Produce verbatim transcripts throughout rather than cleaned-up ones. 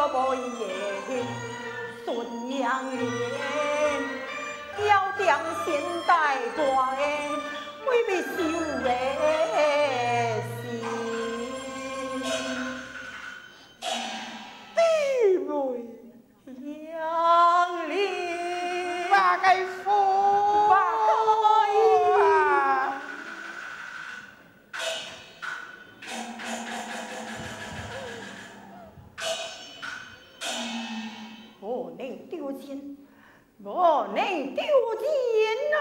都无伊的顺阳莲，要点现代歌的为必修的是弟妹杨莲， 我该夫。 我能丢钱，我能丢钱啊！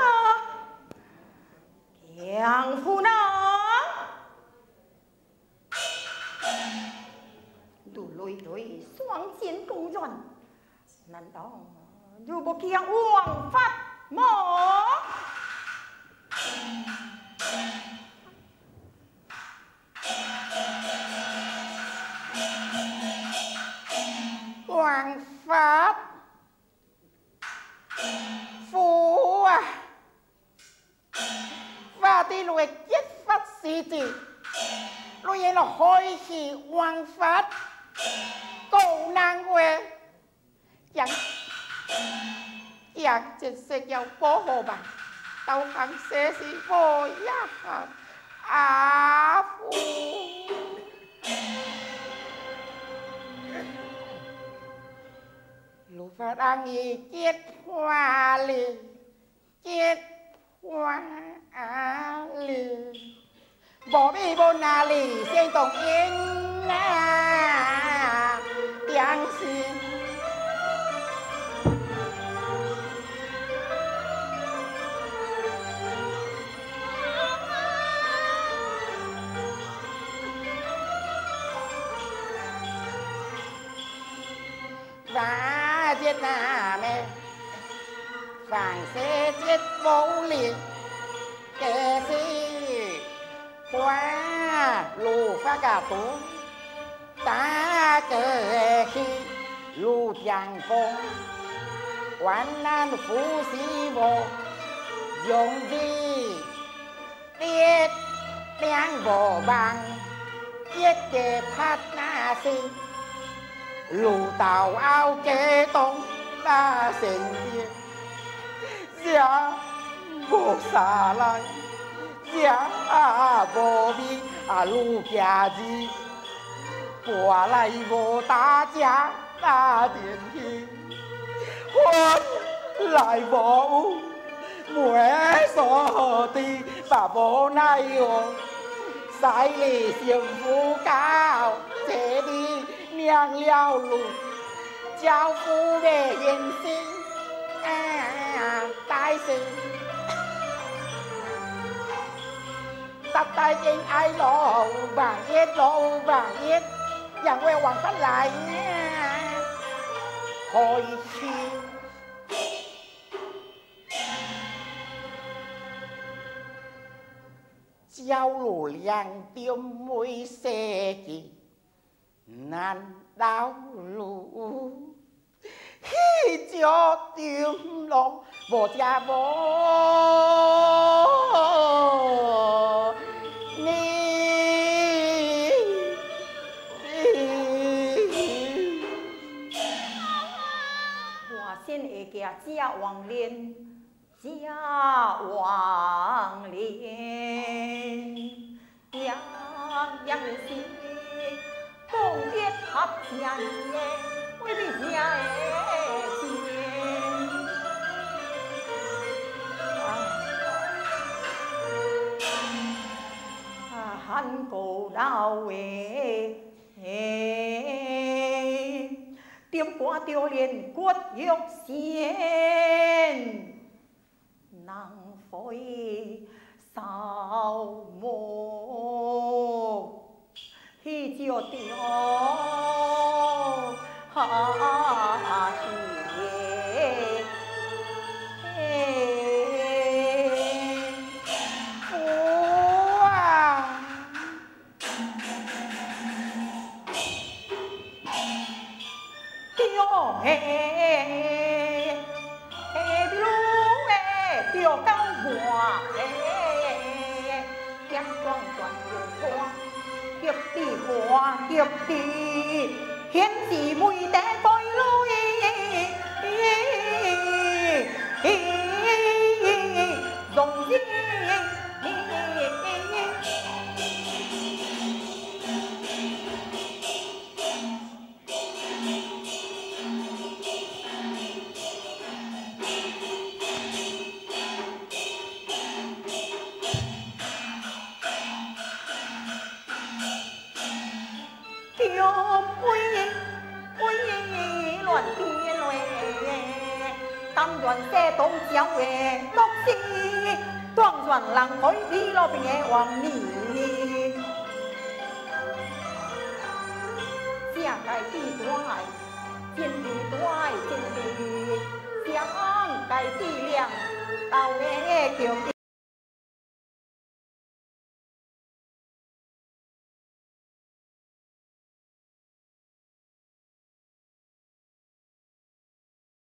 杨夫人，如累累双肩公转，难道如不见王法吗？ 王法父啊，法的来结法时节，我也落开始王法够难话，让让这些要保护吧，都行些是我呀，阿父。 路法让伊结花哩，结花哩，无比无哪里先动因啊，良心。哇！ Việt Nam vàng xe chết vô liền kể si qua lù pha cả tú ta kể khi lù chàng phong quán nan phú sĩ vô dùng gì tiết đang vô bằng tiết kê phát na si lù tàu ao kê tông ta sinh viên giá vô xa lại giá vô bi à lù kìa gì bỏ lại vô ta giá ta tiền thi hôn lại vô muế sổ ti bà vô này hồn sai lì xiêm phú cao chế đi niang liao lù giao phu về hiền sinh à tai sinh tập tay kinh ai lộ vàng yết lộ vàng yếtอย่างเวหวังทั้งหลายคอยชีเจ้าหลู่เลี้ยงเตี้ยมมวยเซกี难道路一脚丢落无家无你？ 我先会叫假王莲，假王莲，样样是。 共别合家的，为你家的钱。啊，汉古老的，点瓜丢脸骨肉鲜，能费扫墓。 去就丢下去， 父啊！ 丢嘿，嘿比路嘿，丢高挂嘿，点转转又挂。 劫地花劫地，天地每地甘愿写东郊的国事，当选人开李路边的王女，正该地大，真地大真地，想该地亮，到的强地。